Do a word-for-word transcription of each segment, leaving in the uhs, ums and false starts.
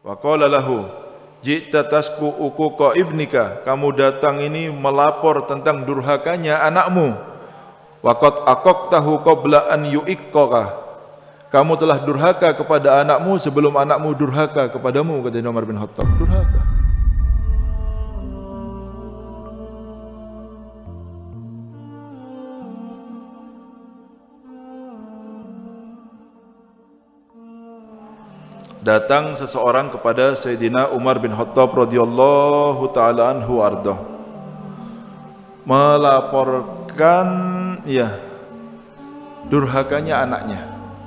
Wa qala lahu, ji'ta tasku uquqa ibnika, kamu datang ini melapor tentang durhakanya anakmu. Wa qad aqaqtahu qabla an yu'iqqaka, kamu telah durhaka kepada anakmu sebelum anakmu durhaka kepadamu, kata Umar bin Khattab. Durhaka. Datang seseorang kepada Sayyidina Umar bin Khattab radhiyallahu taala anhu ardah, melaporkan ya durhakanya anaknya.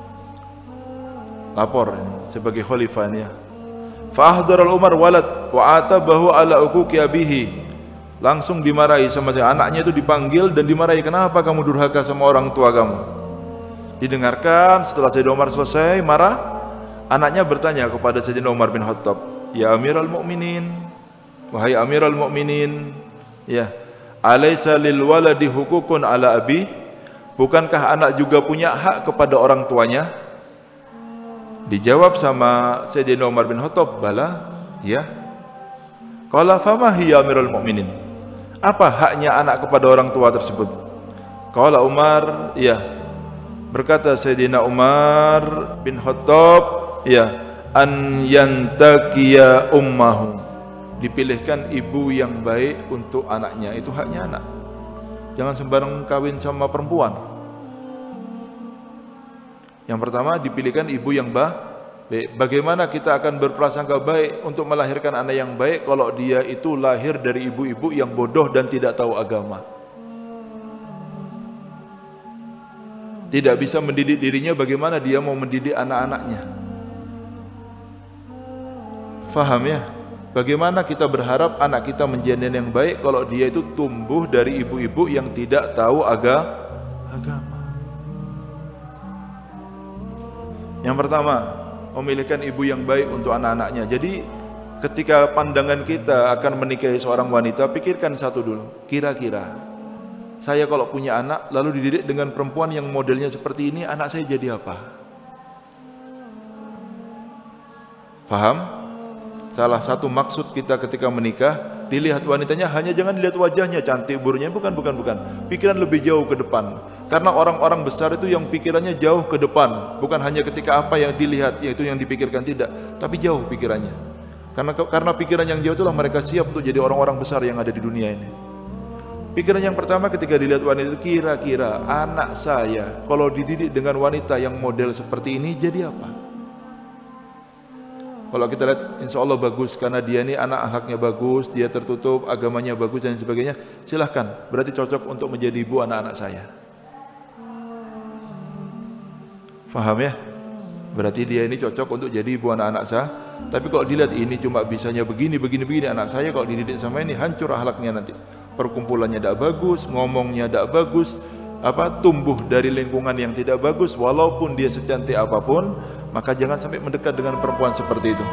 Lapor sebagai khalifah ya. Fa ahdara Umar walad wa atabahu ala uquqi abihi. Langsung dimarahi sama anaknya, itu dipanggil dan dimarahi, kenapa kamu durhaka sama orang tua kamu? Didengarkan, setelah Sayyidina Umar selesai marah, anaknya bertanya kepada Sayyidina Umar bin Khattab, ya Amirul Mukminin, wahai Amirul Mukminin, ya, alaysa lil waladi hukukun ala abi, bukankah anak juga punya hak kepada orang tuanya? Dijawab sama Sayyidina Umar bin Khattab, bala, ya. Qala fama hiya Amirul Mukminin, apa haknya anak kepada orang tua tersebut? Qala Umar, ya, berkata Sayyidina Umar bin Khattab, ya, an yantaqiya ummahu, dipilihkan ibu yang baik untuk anaknya, itu haknya anak. Jangan sembarang kawin sama perempuan. Yang pertama, dipilihkan ibu yang baik. Bagaimana kita akan berprasangka baik untuk melahirkan anak yang baik kalau dia itu lahir dari ibu-ibu yang bodoh dan tidak tahu agama? Tidak bisa mendidik dirinya, bagaimana dia mau mendidik anak-anaknya? Faham ya? Bagaimana kita berharap anak kita menjadi yang baik kalau dia itu tumbuh dari ibu-ibu yang tidak tahu aga, agama? Yang pertama, memilihkan ibu yang baik untuk anak-anaknya. Jadi ketika pandangan kita akan menikahi seorang wanita, pikirkan satu dulu, kira-kira saya kalau punya anak lalu dididik dengan perempuan yang modelnya seperti ini, anak saya jadi apa? Paham? Salah satu maksud kita ketika menikah, dilihat wanitanya hanya jangan dilihat wajahnya, cantik buruknya, bukan, bukan, bukan. Pikiran lebih jauh ke depan. Karena orang-orang besar itu yang pikirannya jauh ke depan, bukan hanya ketika apa yang dilihat, yaitu yang dipikirkan, tidak, tapi jauh pikirannya. Karena karena pikiran yang jauh itulah mereka siap untuk jadi orang-orang besar yang ada di dunia ini. Pikiran yang pertama ketika dilihat wanita itu, kira-kira anak saya kalau dididik dengan wanita yang model seperti ini jadi apa? Kalau kita lihat insya Allah bagus, karena dia ini anak akhlaknya bagus, dia tertutup, agamanya bagus dan sebagainya, silahkan, berarti cocok untuk menjadi ibu anak-anak saya. Faham ya? Berarti dia ini cocok untuk jadi ibu anak-anak saya. Tapi kalau dilihat ini cuma bisanya begini, begini, begini, anak saya kalau dididik sama ini hancur akhlaknya nanti. Perkumpulannya tidak bagus, ngomongnya tidak bagus, apa tumbuh dari lingkungan yang tidak bagus, walaupun dia secantik apapun, maka jangan sampai mendekat dengan perempuan seperti itu.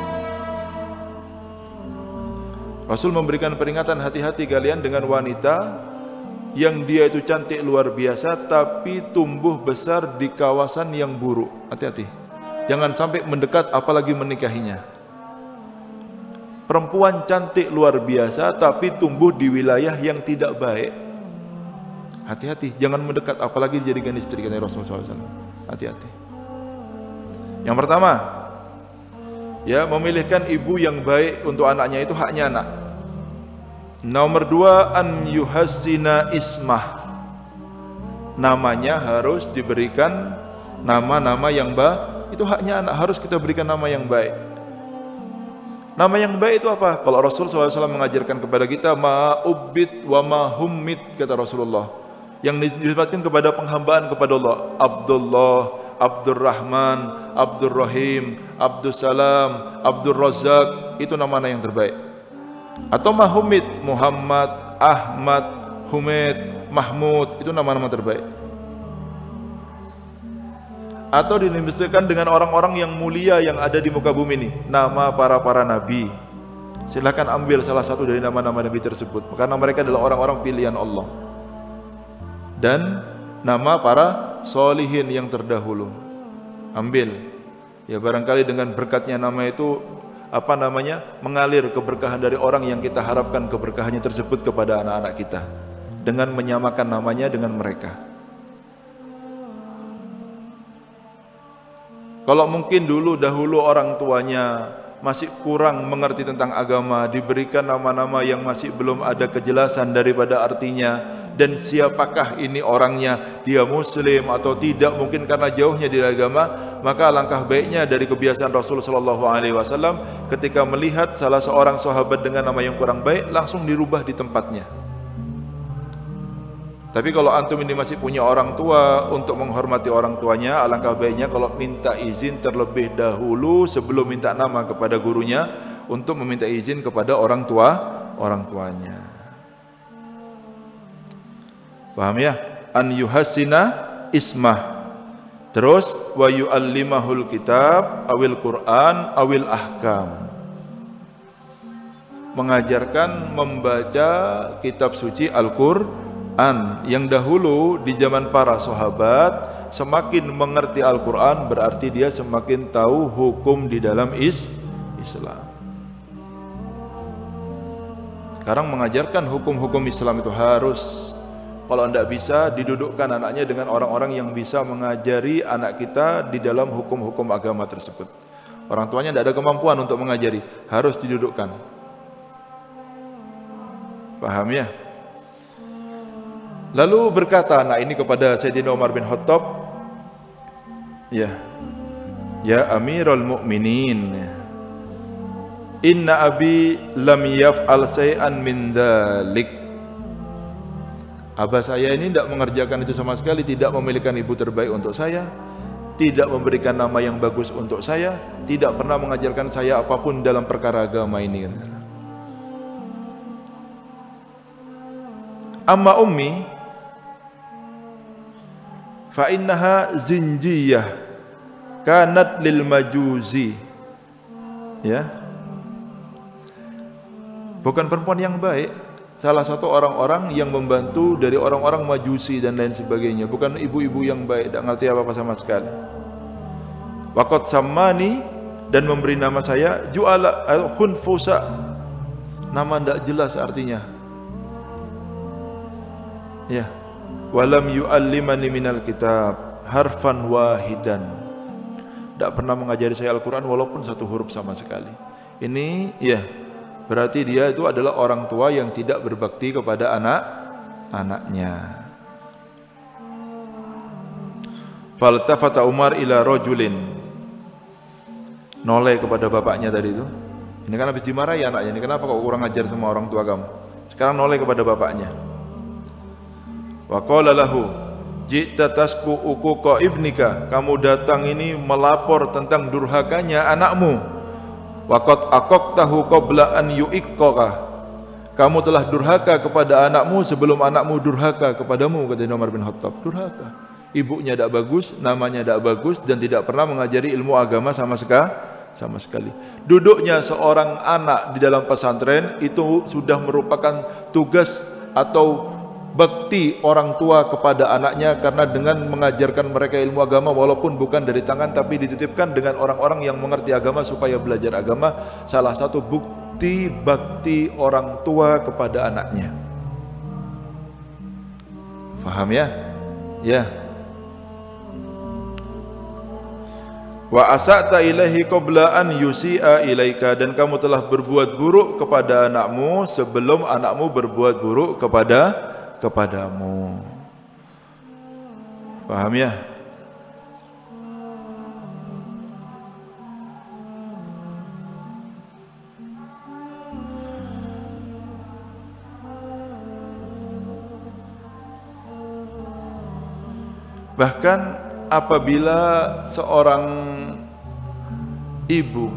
Rasul memberikan peringatan, hati-hati kalian dengan wanita yang dia itu cantik luar biasa tapi tumbuh besar di kawasan yang buruk. Hati-hati, jangan sampai mendekat apalagi menikahinya. Perempuan cantik luar biasa tapi tumbuh di wilayah yang tidak baik, hati-hati, jangan mendekat apalagi dijadikan istri, kata Rasulullah shallallahu alaihi wasallam. Hati-hati. Yang pertama, ya, memilihkan ibu yang baik untuk anaknya, itu haknya anak. Nomor dua, an yuhassina ismah, namanya harus diberikan nama-nama yang baik, itu haknya anak, harus kita berikan nama yang baik. Nama yang baik itu apa? Kalau Rasul shallallahu alaihi wasallam mengajarkan kepada kita, ma'ubbit wa mahummit, kata Rasulullah, yang disebutkan kepada penghambaan kepada Allah, Abdullah, Abdurrahman, Abdurrahim, Abdussalam, Abdurrazzaq, itu nama-nama yang terbaik. Atau Mahumid, Muhammad, Ahmad, Humaid, Mahmud, itu nama-nama terbaik. Atau dinamakan dengan orang-orang yang mulia yang ada di muka bumi ini, nama para-para nabi. Silakan ambil salah satu dari nama-nama nabi tersebut, karena mereka adalah orang-orang pilihan Allah. Dan nama para solihin yang terdahulu, ambil, ya, barangkali dengan berkatnya nama itu apa namanya mengalir keberkahan dari orang yang kita harapkan keberkahannya tersebut kepada anak-anak kita dengan menyamakan namanya dengan mereka. Kalau mungkin dulu dahulu orang tuanya masih kurang mengerti tentang agama, diberikan nama-nama yang masih belum ada kejelasan daripada artinya dan siapakah ini orangnya, dia muslim atau tidak, mungkin karena jauhnya dari agama, maka alangkah baiknya dari kebiasaan Rasul sallallahu alaihi wasallam ketika melihat salah seorang sahabat dengan nama yang kurang baik langsung dirubah di tempatnya. Tapi kalau antum ini masih punya orang tua, untuk menghormati orang tuanya, alangkah baiknya kalau minta izin terlebih dahulu sebelum minta nama kepada gurunya untuk meminta izin kepada orang tua orang tuanya. Paham ya? An yuhassina ismah. Terus wa yu'allimahul kitab awil Qur'an awil ahkam. Mengajarkan membaca kitab suci Al-Qur'an. An yang dahulu di zaman para sahabat, semakin mengerti Al-Quran berarti dia semakin tahu hukum di dalam is Islam. Sekarang mengajarkan hukum-hukum Islam itu harus, kalau tidak bisa didudukkan anaknya dengan orang-orang yang bisa mengajari anak kita di dalam hukum-hukum agama tersebut. Orang tuanya tidak ada kemampuan untuk mengajari, harus didudukkan. Paham ya? Lalu berkata anak ini kepada Sayyidina Umar bin Khattab, ya, ya Amirul Mukminin, inna abi lam yaf'al shay'an min dzalik. Abah saya ini tidak mengerjakan itu sama sekali, tidak memilihkan ibu terbaik untuk saya, tidak memberikan nama yang bagus untuk saya, tidak pernah mengajarkan saya apapun dalam perkara agama ini. Amma ummi fa innaha zinjiyah kanat lil majuzi, ya, bukan perempuan yang baik, salah satu orang-orang yang membantu dari orang-orang majusi dan lain sebagainya, bukan ibu-ibu yang baik, tidak ngerti apa-apa sama sekali. Waqad sammani, dan memberi nama saya ju'ala khunfusa, nama tidak jelas artinya, ya. Walam yu'allimani minal kitab harfan wahidan, tidak pernah mengajari saya Al-Quran walaupun satu huruf sama sekali. Ini ya berarti dia itu adalah orang tua yang tidak berbakti kepada anak-anaknya. Faltafata Umar ila rajulin, noleh kepada bapaknya tadi itu. Ini kan habis dimarahi anaknya, ini kenapa kok kurang ajar sama orang tua kamu? Sekarang noleh kepada bapaknya. Wa qala lahu ji'ta tasku uquqa ibnika, kamu datang ini melapor tentang durhakanya anakmu. Wa qad aqaqtahu qabla an yu'iqqaka, kamu telah durhaka kepada anakmu sebelum anakmu durhaka kepadamu, kata Umar bin Khattab. Durhaka, ibunya tidak bagus, namanya tidak bagus, dan tidak pernah mengajari ilmu agama sama sekali. Sama sekali. Duduknya seorang anak di dalam pesantren itu sudah merupakan tugas atau bakti orang tua kepada anaknya, karena dengan mengajarkan mereka ilmu agama walaupun bukan dari tangan tapi dititipkan dengan orang-orang yang mengerti agama supaya belajar agama, salah satu bukti bakti orang tua kepada anaknya. Faham ya? Ya. Wa asa'ta ilaihi qabla an yusi'a ilaika, dan kamu telah berbuat buruk kepada anakmu sebelum anakmu berbuat buruk kepada kepadamu. Paham ya? Bahkan apabila seorang ibu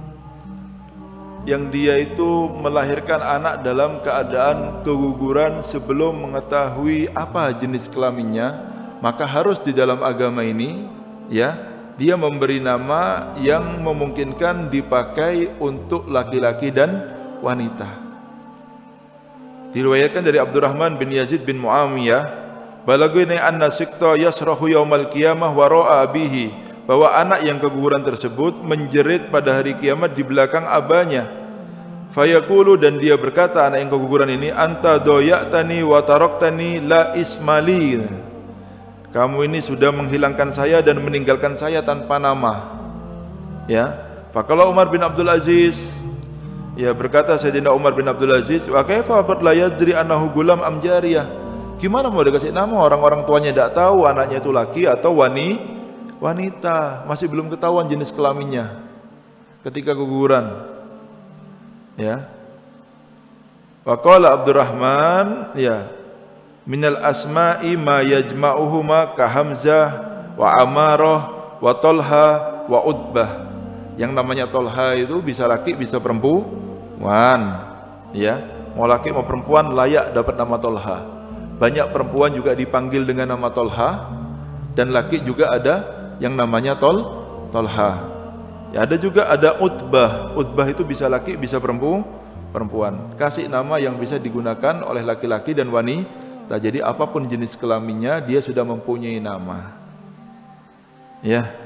yang dia itu melahirkan anak dalam keadaan keguguran sebelum mengetahui apa jenis kelaminnya, maka harus di dalam agama ini, ya, dia memberi nama yang memungkinkan dipakai untuk laki-laki dan wanita. Diriwayatkan dari Abdurrahman bin Yazid bin Muawiyah, balaguni anna siqta yasrahu yaumal qiyamah wa ra'a bihi bahwa anak yang keguguran tersebut menjerit pada hari kiamat di belakang abahnya. Fayaqulu, dan dia berkata, anak yang keguguran ini, anta doya'tani wa taraktani la ismali. Kamu ini sudah menghilangkan saya dan meninggalkan saya tanpa nama. Ya. Faqala Umar bin Abdul Aziz, ya berkata Sayyidina Umar bin Abdul Aziz, wa kaifa qad la yadri annahu gulam am jariyah? Gimana mau dikasih nama orang-orang tuanya tidak tahu anaknya itu laki atau wani wanita, masih belum ketahuan jenis kelaminnya ketika keguguran. Ya. Wa qala Abdurrahman, ya, minal asma'i ma yajma'uhuma ka Hamzah wa Amarah wa Talha wa Utbah. Yang namanya Talha itu bisa laki bisa perempuan, ya, mau laki mau perempuan layak dapat nama Talha. Banyak perempuan juga dipanggil dengan nama Talha, dan laki juga ada yang namanya Tol Talha. Ya, ada juga ada Utbah. Utbah itu bisa laki bisa perempuan. Kasih nama yang bisa digunakan oleh laki-laki dan wanita. Jadi apapun jenis kelaminnya dia sudah mempunyai nama. Ya.